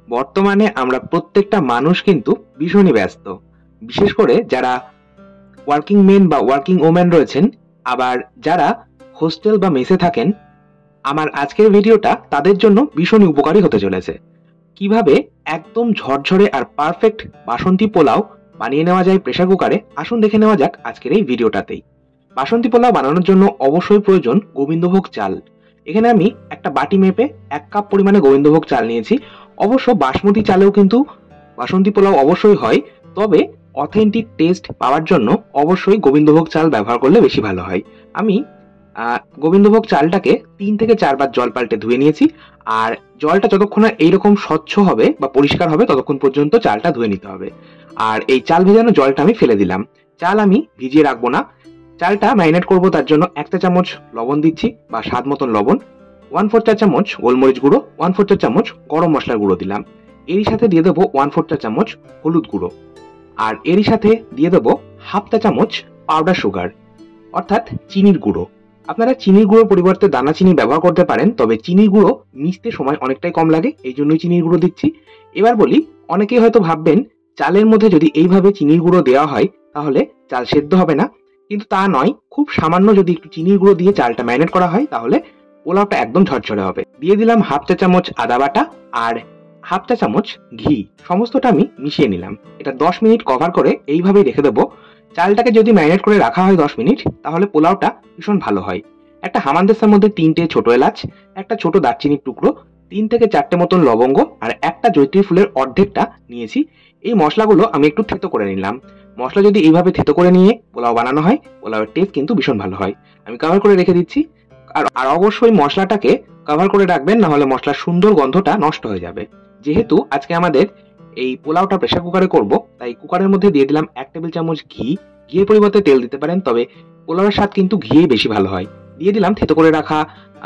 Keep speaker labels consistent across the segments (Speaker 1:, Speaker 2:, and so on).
Speaker 1: বর্তমানে আমরা প্রত্যেকটা মানুষ কিন্তু ভীষণই ব্যস্ত। বিশেষ করে যারা ওয়ার্কিং মেন বা ওয়ার্কিং ওম্যান রয়েছেন, আবার যারা হোস্টেল বা মেসে থাকেন, আমার আজকের ভিডিওটা তাদের জন্য ভীষণই উপকারী হতে চলেছে। কিভাবে একদম ঝরঝরে আর পারফেক্ট বাসন্তী পোলাও বানিয়ে নেওয়া যায় প্রেসার কুকারে, আসুন দেখে নেওয়া যাক আজকের এই ভিডিওটাতেই। বাসন্তী পোলাও বানানোর জন্য অবশ্যই প্রয়োজন গোবিন্দভোগ চাল। এখানে আমি একটা বাটি মেপে 1 কাপ পরিমাণে গোবিন্দভোগ চাল নিয়েছি। অবশ্য বাসমতি চালেও কিন্তু বাসন্তী পোলাও অবশ্যই হয়, তবে অথেন্টিক টেস্ট পাওয়ার জন্য অবশ্যই গোবিন্দভোগ চাল ব্যবহার করলে বেশি ভালো হয়। আমি গোবিন্দভোগ চালটাকে 3 থেকে 4 বার জল পাল্টে ধুয়ে নিয়েছি। আর জলটা যতক্ষণ না এইরকম স্বচ্ছ হবে বা পরিষ্কার হবে ততক্ষণ পর্যন্ত চালটা ধুয়ে নিতে হবে। আর এই চাল ভেজানো জলটা আমি ফেলে দিলাম। চাল আমি ভিজিয়ে রাখবো না। চালটা ম্যারিনেট করবো, তার জন্য 1 চা চামচ লবণ দিচ্ছি বা স্বাদ মতন লবণ, 1/4 চা চামচ গোলমরিচ গুঁড়ো, 1/4 চা চামচ গরম মশলার গুঁড়ো দিলাম। এরই সাথে দিয়ে দেবো 1/4 চা চামচ হলুদ গুঁড়ো। আর এরই সাথে দিয়ে দেবো 1/2 চা চামচ পাউডার সুগার, অর্থাৎ চিনির গুঁড়ো। আপনারা চিনির গুঁড়োর পরিবর্তে দানা চিনি ব্যবহার করতে পারেন, তবে চিনির গুঁড়ো মিশতে সময় অনেকটাই কম লাগে, এই জন্যই চিনির গুঁড়ো দিচ্ছি। এবার বলি, অনেকেই হয়তো ভাববেন চালের মধ্যে যদি এইভাবে চিনির গুঁড়ো দেওয়া হয় তাহলে চাল সেদ্ধ হবে না, কিন্তু তা নয়। খুব সামান্য যদি একটু চিনির গুঁড়ো দিয়ে চালটা ম্যারিনেট করা হয় তাহলে পোলাওটা একদম ঝরঝরে হবে। দিয়ে দিলাম 1/2 চা চামচ আদা বাটা আর 1/2 চা চামচ ঘি। সমস্তটা আমি মিশিয়ে নিলাম। এটা 10 মিনিট কভার করে এইভাবেই রেখে দেবো। চালটাকে যদি ম্যারিনেট করে রাখা হয় 10 মিনিট, তাহলে পোলাওটা ভীষণ ভালো হয়। একটা হামানদিস্তার মধ্যে 3টে ছোট এলাচ, একটা ছোট দারচিনির টুকরো, 3 থেকে 4টে মতন লবঙ্গ আর একটা জয়িত্রী ফুলের অর্ধেকটা নিয়েছি। এই মশলাগুলো আমি একটু থেতো করে নিলাম। মশলা যদি এইভাবে থেতো করে নিয়ে পোলাও বানানো হয়, পোলাওয়ের টেস্ট কিন্তু ভীষণ ভালো হয়। আমি কভার করে রেখে দিচ্ছি। আর অবশ্যই মশলাটাকে কভার করে রাখবেন, না হলে মশলার সুন্দর গন্ধটা নষ্ট হয়ে যাবে। যেহেতু আজকে আমাদের এই পোলাওটা প্রেসার কুকারে করব, তাই কুকারের মধ্যে দিয়ে দিলাম 1 টেবিল চামচ ঘি। ঘিয়ের পরিবর্তে তেল দিতে পারেন, তবে পোলাওয়ের স্বাদ কিন্তু ঘিয়ে বেশি ভালো হয়। দিয়ে দিলাম থেতো করে রাখা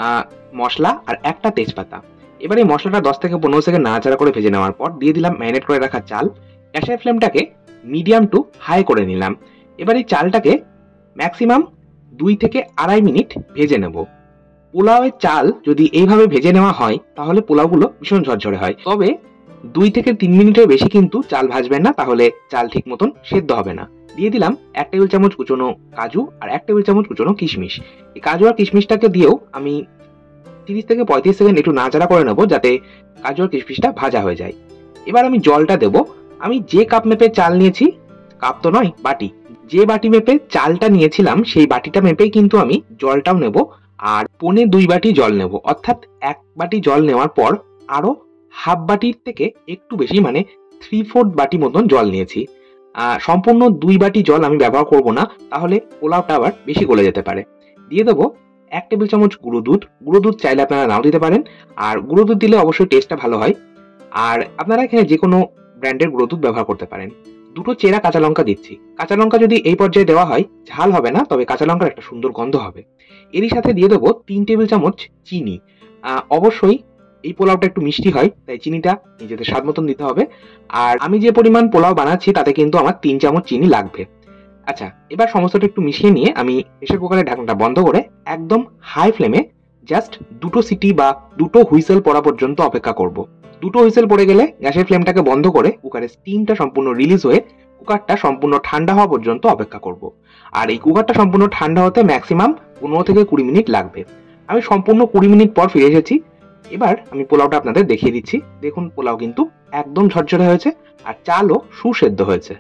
Speaker 1: মশলা আর একটা তেজপাতা। এবার এই মশলাটা 10 থেকে 15 সেকেন্ড নাড়াচাড়া করে ভেজে নেওয়ার পর দিয়ে দিলাম ম্যারিনেট করে রাখা চাল। গ্যাসের ফ্লেমটাকে মিডিয়াম টু হাই করে নিলাম। এবার এই চালটাকে ম্যাক্সিমাম 2 থেকে 2.5 মিনিট ভেজে নেব। পোলাওয়ের চাল যদি এইভাবে ভেজে নেওয়া হয় তাহলে পোলাওগুলো ভীষণ ঝরঝরে হয়, তবে 2 থেকে 3 মিনিটের বেশি কিন্তু চাল ভাজবেন না, তাহলে চাল ঠিক মতন সেদ্ধ হবে না। দিয়ে দিলাম 1 টেবিল চামচ কুচনো কাজু আর 1 টেবিল চামচ কুচনো কিশমিশ। এই কাজু আর কিশমিশটাকে দিয়েও আমি 30 থেকে 35 সেকেন্ড একটু নাড়াচাড়া করে নেবো, যাতে কাজু আর কিশমিশটা ভাজা হয়ে যায়। এবার আমি জলটা দেব। আমি যে কাপ মেপে চাল নিয়েছি, কাপ তো নয়, বাটি, যে বাটি মেপে চালটা নিয়েছিলাম সেই বাটিটা মেপেই কিন্তু আমি জলটাও নেব। আর 1.25 বাটি জল নেব, অর্থাৎ 1 বাটি জল নেওয়ার পর আরো হাফ বাটির থেকে একটু বেশি, মানে 3/4 বাটি মতন জল নিয়েছি। সম্পূর্ণ 2 বাটি জল আমি ব্যবহার করব না, তাহলে পোলাওটা আবার বেশি গলে যেতে পারে। দিয়ে দেবো 1 টেবিল চামচ গুঁড়ো দুধ। গুঁড়ো দুধ চাইলে আপনারা নাও দিতে পারেন, আর গুঁড়ো দুধ দিলে অবশ্যই টেস্টটা ভালো হয়। আর আপনারা এখানে যে কোনো ব্র্যান্ডের গুঁড়ো দুধ ব্যবহার করতে পারেন। 2টো চেরা কাঁচা লঙ্কা দিচ্ছি। কাঁচা লঙ্কা যদি এই পর্যায়ে দেওয়া হয় ঝাল হবে না, তবে কাঁচা লঙ্কার একটা সুন্দর গন্ধ হবে। এরই সাথে দিয়ে দেবো 3 টেবিল চামচ চিনি। অবশ্যই এই পোলাওটা একটু মিষ্টি হয়, তাই চিনিটা নিজেদের স্বাদ মতন দিতে হবে। আর আমি যে পরিমাণ পোলাও বানাচ্ছি তাতে কিন্তু আমার 3 চামচ চিনি লাগবে। আচ্ছা, এবার সমস্তটা একটু মিশিয়ে নিয়ে আমি প্রেসার কুকারের ঢাকনাটা বন্ধ করে একদম হাই ফ্লেমে জাস্ট 2টো সিটি বা 2টো হুইসেল পড়া পর্যন্ত অপেক্ষা করব। 2টো হুইসেল পড়ে গেলে গ্যাসের ফ্লেমটাকে বন্ধ করে কুকারের স্টিমটা সম্পূর্ণ রিলিজ হয়ে কুকারটা সম্পূর্ণ ঠান্ডা হওয়া পর্যন্ত অপেক্ষা করব। আর এই কুকারটা সম্পূর্ণ ঠান্ডা হতে ম্যাক্সিমাম 15 থেকে 20 মিনিট লাগবে। আমি সম্পূর্ণ 20 মিনিট পর ফিরে এসেছি। এবার আমি পোলাওটা আপনাদের দেখিয়ে দিচ্ছি। দেখুন, পোলাও কিন্তু একদম ঝরঝরে হয়েছে আর চালও সুসেদ্ধ হয়েছে।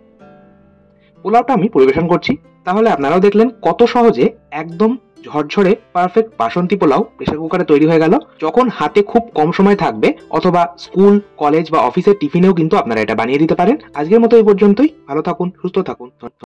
Speaker 1: পোলাওটা আমি পরিবেশন করছি, তাহলে আপনারাও দেখলেন কত সহজে একদম ঝরঝরে পারফেক্ট বাসন্তী পোলাও প্রেসার কুকারে তৈরি হয়ে গেল। যখন হাতে খুব কম সময় থাকবে, অথবা স্কুল, কলেজ বা অফিসের টিফিনেও কিন্তু আপনারা এটা বানিয়ে দিতে পারেন। আজকের মতো এই পর্যন্তই। ভালো থাকুন, সুস্থ থাকুন।